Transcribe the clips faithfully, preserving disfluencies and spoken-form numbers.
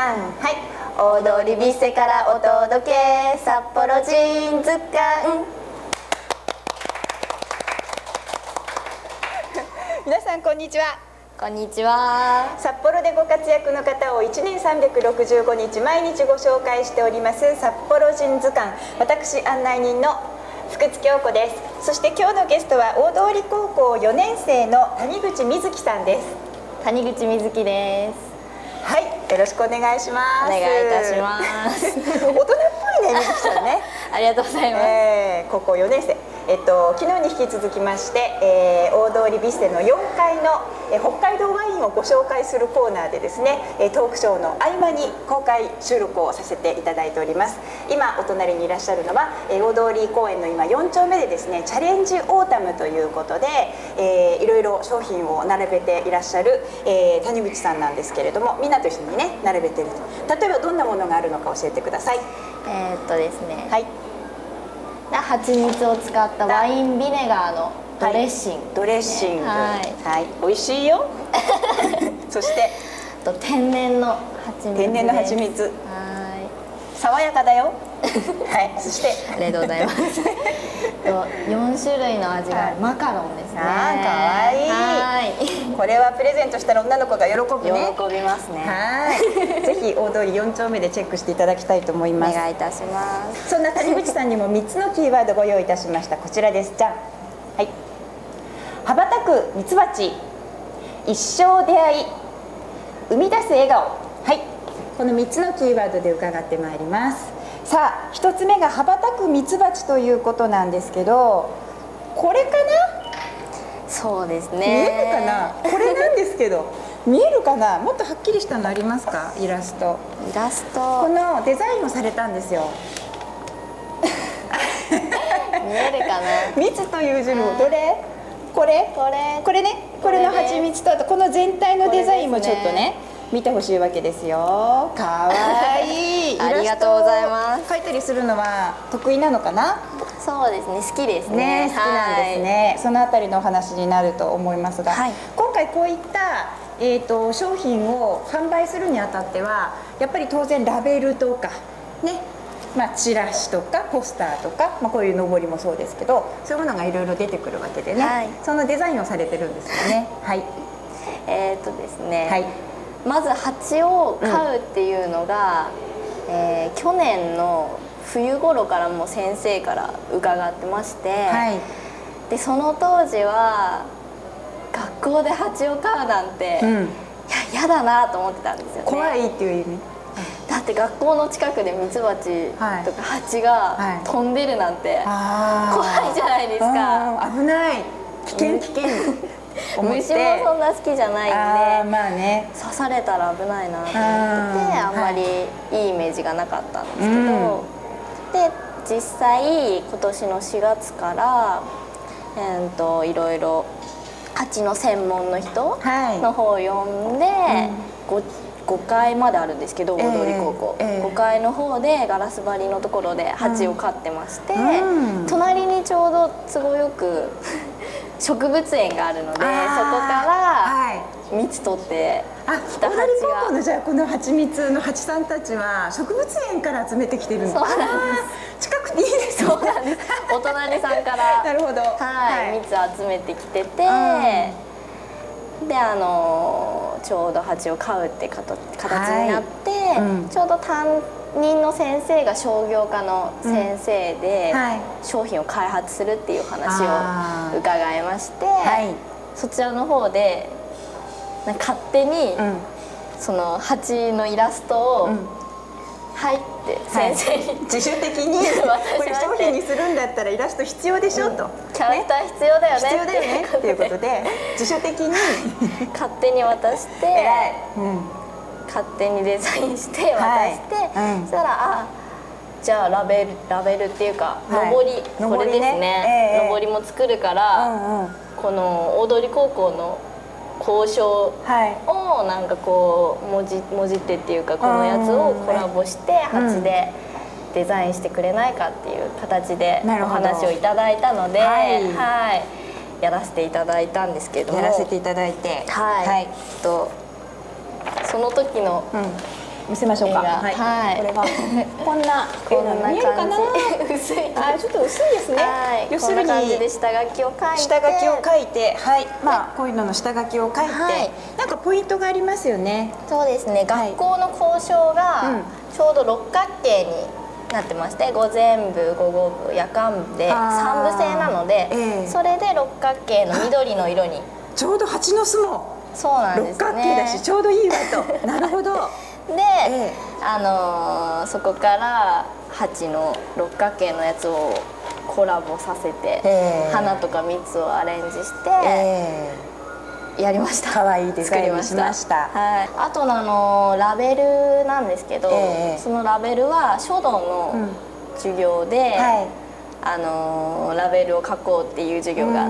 さん、はい、大通りビッセからお届け、札幌ジーンズ館。皆さんこんにちは。 こんにちは。 札幌でご活躍の方をいちねんさんびゃくろくじゅうごにち毎日ご紹介しております札幌ジーンズ館。私案内人の福津京子です。そして今日のゲストは大通高校よねんせいの谷口瑞希さんです。 谷口瑞希です。 はい、よろしくお願いします。 お願いいたします。 大人っぽいね、瑞希さんね。 ありがとうございます。 えー、高校よねんせい。えっと、昨日に引き続きまして、えー、大通りビッセのよんかいの、えー、北海道ワインをご紹介するコーナーでですね、えー、トークショーの合間に公開収録をさせていただいております。今お隣にいらっしゃるのは、えー、大通公園の今よんちょうめでですねチャレンジオータムということで、えー、いろいろ商品を並べていらっしゃる、えー、谷口さんなんですけれども、みんなと一緒にね並べてると。例えばどんなものがあるのか教えてください。 えー、っとですね、 はい、 蜂蜜を使ったワインビネガーのドレッシング、ね、 はい、ドレッシング、 はい、 はい、美味しいよ。そしてと天然の蜂蜜です。 天然の蜂蜜、はい、爽やかだよ。はい、そしてありがとうございます。とよんしゅるいの味があるマカロンですね。 あー、かわいい。はい、これはプレゼントしたら女の子が喜ぶね。 喜びますね。 はい、ぜひ大通りよんちょうめでチェックしていただきたいと思います。 お願いいたします。 そんな谷口さんにもみっつのキーワードご用意いたしました。こちらです。じゃん。はい、羽ばたくミツバチ、一生出会い、生み出す笑顔。はい、このみっつのキーワードで伺ってまいります。さあ、ひとつめが羽ばたくミツバチということなんですけど、これかな。 そうですね、 見えるかな。これなんですけど見えるかな。もっとはっきりしたのありますか。イラストイラストこのデザインをされたんですよ。 見えるかな。 蜜という字のどれ。これこれこれね、これの蜂蜜とあとこの全体のデザインもちょっとね見てほしいわけですよ。かわいい。 ありがとうございます。 描いたりするのは得意なのかな。 そうですね、好きですね。 ね、好きなんですね。はい、そのあたりのお話になると思いますが、はい、今回こういった、えーと、商品を販売するにあたってはやっぱり当然ラベルとかね、まあ、チラシとかポスターとか、まあ、こういうのぼりもそうですけど、そういうものがいろいろ出てくるわけでね、はい、そのデザインをされてるんですよね。はい、 えっとですね、 はい、 まず蜂を飼うっていうのが、うん、えー、去年の冬頃からも先生から伺ってまして、はい、でその当時は学校で蜂を飼うなんて、うん、いや嫌だなと思ってたんですよね。 怖いっていう意味。 だって学校の近くでミツバチとか蜂が飛んでるなんて怖いじゃないですか。 危ない、危険危険。 虫もそんな好きじゃないんで、 あ、まあね、 刺されたら危ないなと思ってて、あんまりいいイメージがなかったんですけど、うん、で実際今年のしがつから、えー、といろいろ蜂の専門の人の方を呼んで、はい、うんごかいまであるんですけど、大通高校、えーえー、ごかいの方でガラス張りのところで蜂を飼ってまして、うん、隣にちょうど都合よく植物園があるので、そこから蜜取ってきた蜂が、 大通高校のじゃあこの蜂蜜の蜂さんたちは植物園から集めてきてるの。 そうなんです。 近くていいですね。 そうなんです。お隣さんからなるほど、 はい、蜜集めてきてて、うん、であのちょうど蜂を飼うって形になって、はい、うん、ちょうど担任の先生が商業科の先生で、うん、はい、商品を開発するっていう話を伺いまして、はい、そちらの方で勝手に、うん、その蜂のイラストを、うん、はいって先生に、はい、 自主的にこれ商品にするんだったらイラスト必要でしょ、うん、と、 キャラクター必要だよね、 必要だよねっていうことで自主的に勝手に渡して、うん、勝手にデザインして渡して、はい、うん、そしたらあじゃあラベルラベルっていうか、はい、のぼり、これですね、えー、のぼりも作るから、うんうん、この大通高校の交渉をなんかこうもじもじってっていうか、このやつをコラボして蜂でデザインしてくれないかっていう形でお話をいただいたので、はい、はい、やらせていただいたんですけども、 やらせていただいて、 はい、はい、とその時の見せましょうか。 はい、はい、 これはこんなこんな感じ。 見えるかな。 薄い。 あ、ちょっと薄いですね。 はい、 要するにこんな感じで下書きを書いて、 下書きを書いて、はい、まあこういうのの下書きを書いて、 はい、 なんかポイントがありますよね。 そうですね。学校の校章がちょうど六角形になってまして、午前部、午後部、夜間部で三部制なので、えー、それで六角形の緑の色に。 ちょうど蜂の巣もそうなんですね。 六角形だし、ちょうどいいわと。なるほど。 で、えー、あのー、そこから蜂の六角形のやつをコラボさせて、えー、花とか蜜をアレンジして、えー、やりました。 可愛いデザインにしました。 はい。あとのあのー、ラベルなんですけど、えー、そのラベルは書道の授業で、うん、はい、あのー、ラベルを書こうっていう授業があって、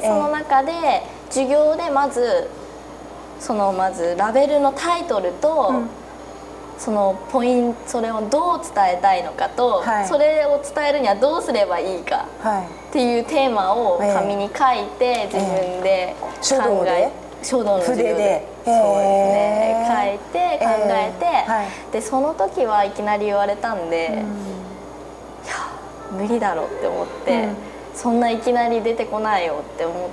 その中で授業でまずそのまずラベルのタイトルと、うん、そのポイント、それをどう伝えたいのかと、はい、それを伝えるにはどうすればいいかっていうテーマを紙に書いて、自分で考え、書道の授業でそうですね、書いて考えて、はい、でその時はいきなり言われたんで、うん、いや無理だろうって思って、うん、そんないきなり出てこないよって思って、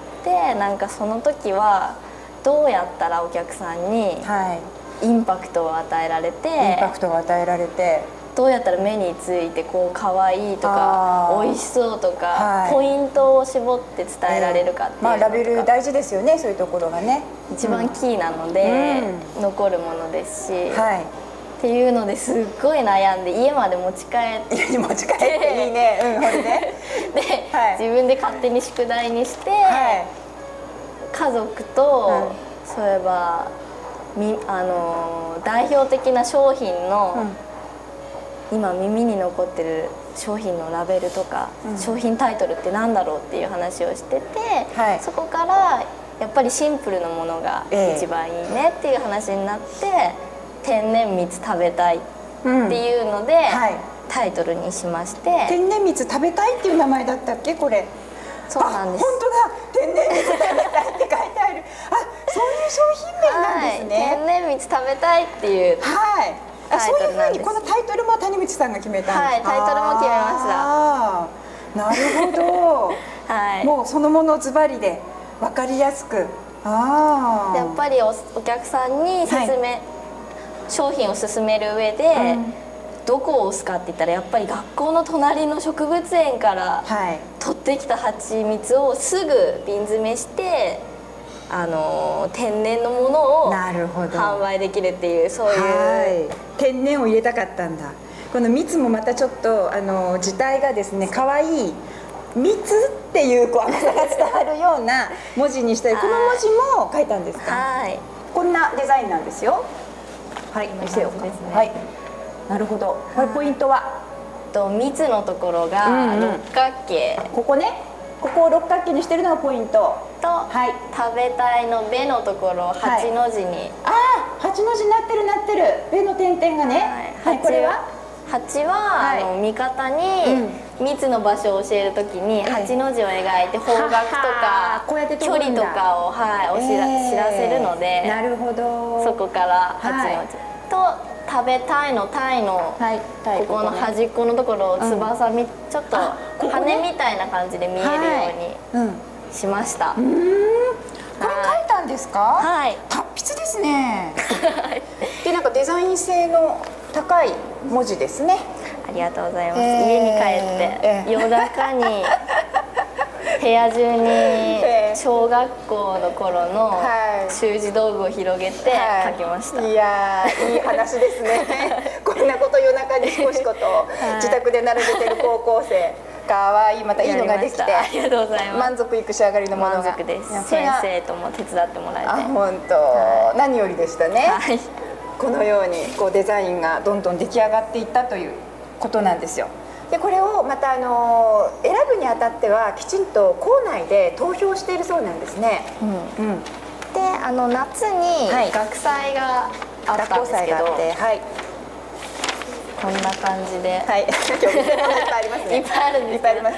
なんかその時はどうやったらお客さんにインパクトを与えられて、 インパクトを与えられて、 どうやったら目についてこう可愛いとか美味しそうとか、はい、ポイントを絞って伝えられるかっていうのとか、 えー、まあラベル大事ですよね、そういうところがね一番キーなので、うん、残るものですし、はい、っていうのですっごい悩んで家まで持ち帰って家に持ち帰っていいね、うん、これねで、はい、自分で勝手に宿題にして、はい、家族と、うん、そういえばみあの代表的な商品の、うん、今耳に残ってる商品のラベルとか、うん、商品タイトルって何だろうっていう話をしてて、はい、そこからやっぱりシンプルなものが一番いいねっていう話になって、えー、天然蜜食べたいっていうので、うん、はい、タイトルにしまして。 天然蜜食べたいっていう名前だったっけこれ。 そうなんです。 本当だ、天然蜜食べたいって書いてある。あ、そういう商品名なんですね。 はい、天然蜜食べたいっていう、はい、 あ、そういうふうにこのタイトルも谷口さんが決めたんですか。 はい、タイトルも決めました。なるほど。はい、もうそのものズバリで分かりやすく。 ああ。やっぱりお、お客さんに勧め、はい、商品を勧める上で、うん、どこを押すかって言ったらやっぱり学校の隣の植物園から取ってきた蜂蜜をすぐ瓶詰めして、あの天然のものを販売できるっていう、そういう、 はい、天然を入れたかったんだ。この蜜もまたちょっとあの字体がですね、可愛い蜜っていうこう甘さが伝わるような文字にしたり、この文字も書いたんですか。はい、こんなデザインなんですよ。はい、見せようか。はい、なるほど。これポイントはと蜜のところが六角形、 うんうん、ここね、ここを六角形にしてるのがポイントと、はい、食べたいの「べ」のところを八の字に、はい、 ああ、八の字になってるなってる、べの点々がね、はい、はい、これは八は、はい、あの味方に蜜の場所を教えるときに八の字を描いて方角とか距離とかを、はい、お知ら、えー、知らせるので、 なるほど、 そこから八の字、はい、と食べたいのタイの、はい、ここの端っこのところを翼み、うん、ちょっと羽みたいな感じで見えるようにしました。うん、これ書いたんですか。はい、達筆ですねで、なんかデザイン性の高い文字ですね。 ありがとうございます。家に帰って夜中に部屋中に小学校の頃の習字道具を広げて書きました。 はい、いやー、いい話ですねこんなこと夜中にしこしこと自宅で並べてる高校生、かわいい、またいいのができて、 ありがとうございます。 満足いく仕上がりのものが。 満足です。先生とも手伝ってもらえて、あ、 本当、はい、何よりでしたね。はい、このようにこうデザインがどんどん出来上がっていったということなんですよ。で、これをまたあの選ぶにあたってはきちんと校内で投票しているそうなんですね。うん、うん、 で、あの夏に学祭があったんですけど、はい、はい、こんな感じで、 はい、今日見せ物いっぱいありますね。 いっぱいあるんです。 いっぱいありますよ。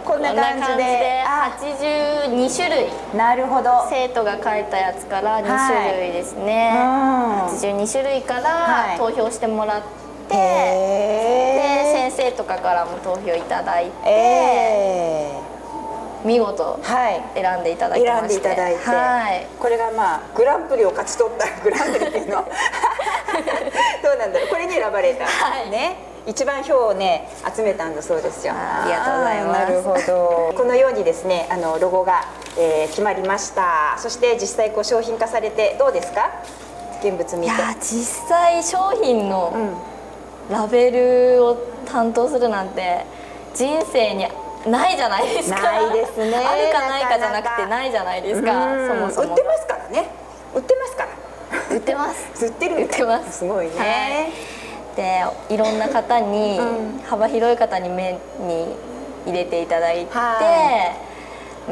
こんな感じではちじゅうにしゅるい、 なるほど、 生徒が書いたやつからにしゅるいですね、はい、はちじゅうにしゅるいから投票してもらって、はい、で先生とかからも投票いただいて、えー、見事選んでいただきまして、選んでいただいて、はい、 これがまあグランプリを勝ち取ったグランプリっていうのどうなんだろう、これに選ばれた、はい、ね、一番票をね集めたんだそうですよ。 ありがとうございます。 なるほど。このようにですね、あのロゴが、えー、決まりました。そして実際こう商品化されてどうですか？現物見て。 いや実際商品のラベルを担当するなんて人生にないじゃないですか。 ないですね。 あるかないかじゃなくてないじゃないですか。そもそも。 売ってますからね。売ってますから。 売ってます。 売ってる。売ってます。すごいね。はいでいろんな方に、うん、幅広い方に目に入れていただいて、うん、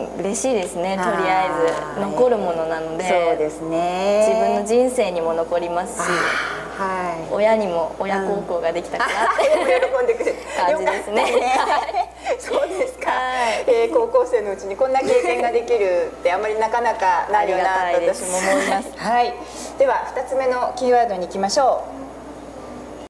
嬉しいですね。とりあえず残るものなので、 そうですね、 自分の人生にも残りますし、はい、親にも親孝行ができたかなって、 うん、喜んでくれる感じですね。 そうですか、はい、えー、高校生のうちにこんな経験ができるってあんまりなかなかないよなと私も思います。はい、ではふたつめのキーワードに行きましょう。